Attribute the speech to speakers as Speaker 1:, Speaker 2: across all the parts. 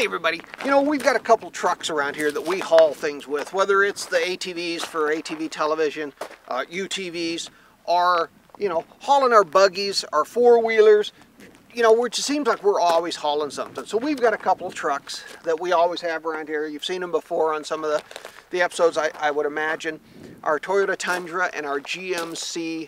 Speaker 1: Hey everybody, you know, we've got a couple trucks around here that we haul things with, whether it's the ATVs for ATV television, UTVs, or, you know, hauling our buggies, our four-wheelers, you know, which it seems like we're always hauling something. So we've got a couple of trucks that we always have around here. You've seen them before on some of the episodes, I would imagine. Our Toyota Tundra and our GMC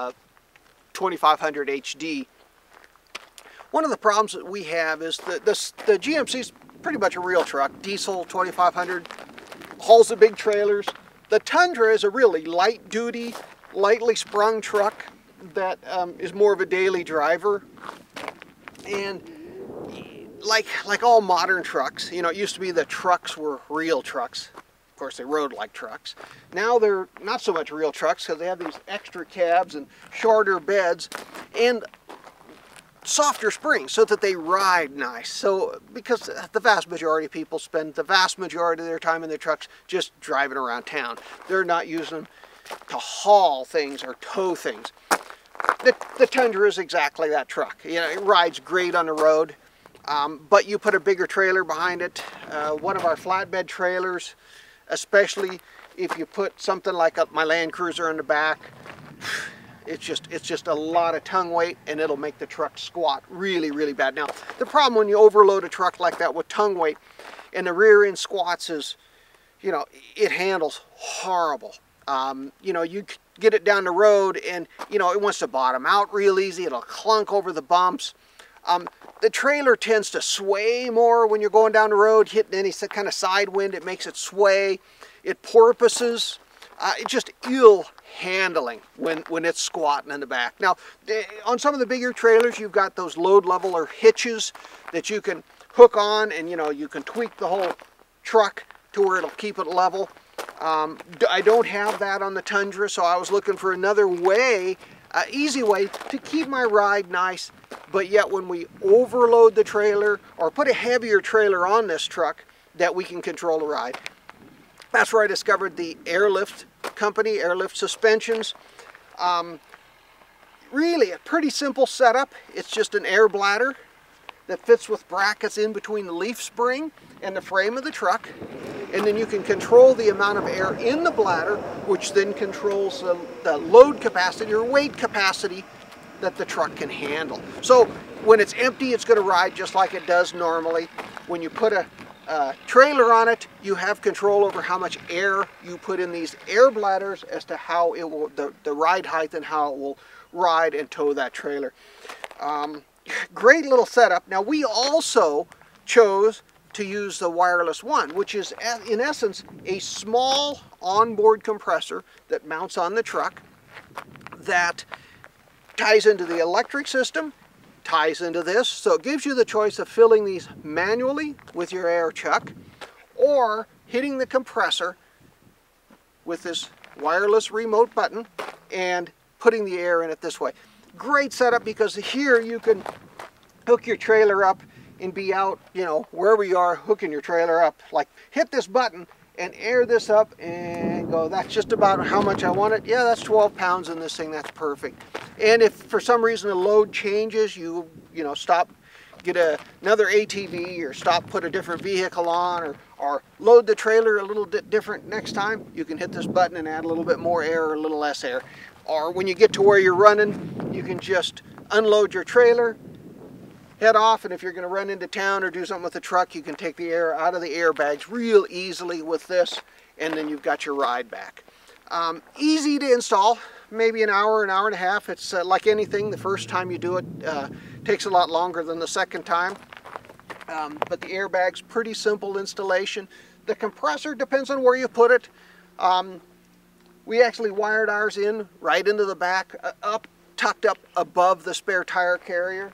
Speaker 1: 2500 HD. One of the problems that we have is the GMC is pretty much a real truck. Diesel 2500, hauls the big trailers. The Tundra is a really light duty, lightly sprung truck that is more of a daily driver. And like all modern trucks, you know, it used to be the trucks were real trucks. Of course, they rode like trucks. Now they're not so much real trucks because they have these extra cabs and shorter beds and softer springs so that they ride nice. So because the vast majority of people spend the vast majority of their time in their trucks just driving around town. They're not using them to haul things or tow things. The Tundra is exactly that truck. You know, it rides great on the road, but you put a bigger trailer behind it. One of our flatbed trailers, especially if you put something like my Land Cruiser in the back, it's just a lot of tongue weight, and it'll make the truck squat really, really bad. Now, the problem when you overload a truck like that with tongue weight and the rear end squats is, you know, it handles horrible. You know, you get it down the road and, you know, it wants to bottom out real easy. It'll clunk over the bumps. The trailer tends to sway more when you're going down the road, hitting any kind of side wind. It makes it sway. It porpoises. It's just ill handling when it's squatting in the back. Now, on some of the bigger trailers, you've got those load leveler hitches that you can hook on, and, you know, you can tweak the whole truck to where it'll keep it level. I don't have that on the Tundra, so I was looking for another way, easy way to keep my ride nice, but yet when we overload the trailer or put a heavier trailer on this truck, that we can control the ride. That's where I discovered the Airlift company, Airlift Suspensions. Really a pretty simple setup. It's just an air bladder that fits with brackets in between the leaf spring and the frame of the truck. And then you can control the amount of air in the bladder, which then controls the load capacity or weight capacity that the truck can handle. So when it's empty, it's going to ride just like it does normally. When you put a trailer on it, you have control over how much air you put in these air bladders as to how it will, the ride height and how it will ride and tow that trailer. Great little setup. Now, we also chose to use the Wireless One, which is in essence a small onboard compressor that mounts on the truck that ties into the electric system, ties into this, so it gives you the choice of filling these manually with your air chuck or hitting the compressor with this wireless remote button and putting the air in it this way. Great setup because here you can hook your trailer up and be out, you know, wherever you are, hooking your trailer up. Like, hit this button and air this up and go, that's just about how much I want it. Yeah, that's 12 pounds in this thing, that's perfect. And if for some reason the load changes, you know, stop, get another ATV or stop, put a different vehicle on, or load the trailer a little bit different next time, you can hit this button and add a little bit more air or a little less air. Or when you get to where you're running, you can just unload your trailer, head off, and if you're going to run into town or do something with the truck, you can take the air out of the airbags real easily with this, and then you've got your ride back. Easy to install, maybe an hour and a half. It's like anything, the first time you do it takes a lot longer than the second time. But the airbag's pretty simple installation. The compressor depends on where you put it. We actually wired ours in right into the back, tucked up above the spare tire carrier.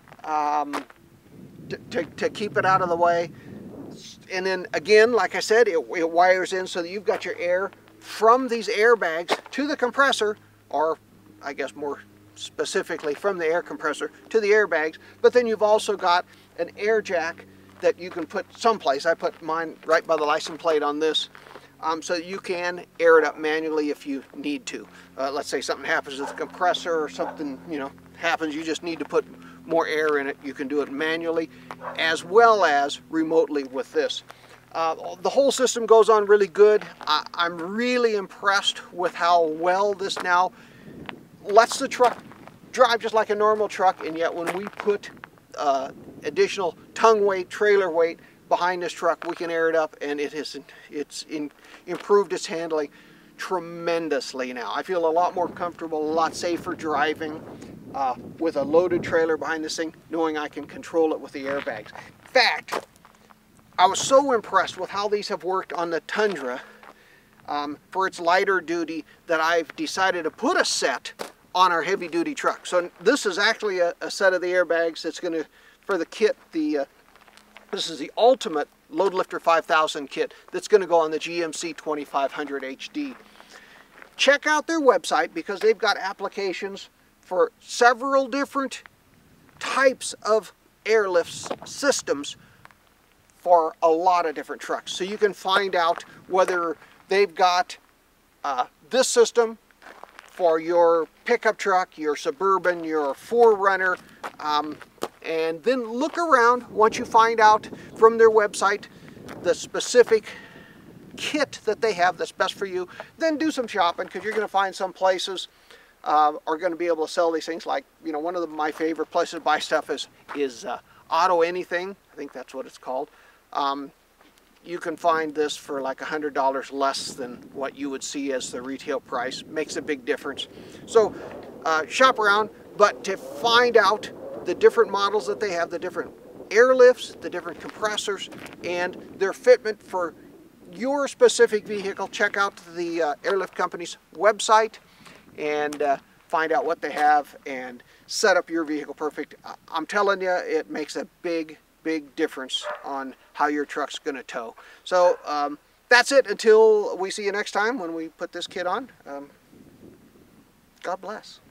Speaker 1: To keep it out of the way. And then again, like I said, it wires in so that you've got your air from these airbags to the compressor, or I guess more specifically from the air compressor to the airbags, but then you've also got an air jack that you can put someplace. I put mine right by the license plate on this, so that you can air it up manually if you need to. Let's say something happens with the compressor or something, you know, happens, you just need to put more air in it. You can do it manually as well as remotely with this. The whole system goes on really good. I'm really impressed with how well this now lets the truck drive just like a normal truck, and yet when we put additional tongue weight, trailer weight behind this truck, we can air it up, and it's improved its handling tremendously now. I feel a lot more comfortable, a lot safer driving with a loaded trailer behind this thing, knowing I can control it with the airbags. In fact, I was so impressed with how these have worked on the Tundra for its lighter duty that I've decided to put a set on our heavy duty truck. So this is actually a set of the airbags that's going to, for the kit, this is the ultimate Load Lifter 5000 kit that's going to go on the GMC 2500 HD. Check out their website because they've got applications for several different types of airlift systems for a lot of different trucks. So you can find out whether they've got this system for your pickup truck, your Suburban, your 4Runner, and then look around. Once you find out from their website the specific kit that they have that's best for you, then do some shopping, because you're going to find some places are going to be able to sell these things. Like, you know, one of my favorite places to buy stuff is Auto Anything. I think that's what it's called. You can find this for like $100 less than what you would see as the retail price. Makes a big difference. So shop around, but to find out the different models that they have, the different airlifts, the different compressors, and their fitment for your specific vehicle, check out the airlift company's website and find out what they have and set up your vehicle perfect. I'm telling you, it makes a big difference on how your truck's going to tow. So that's it until we see you next time when we put this kit on. God bless.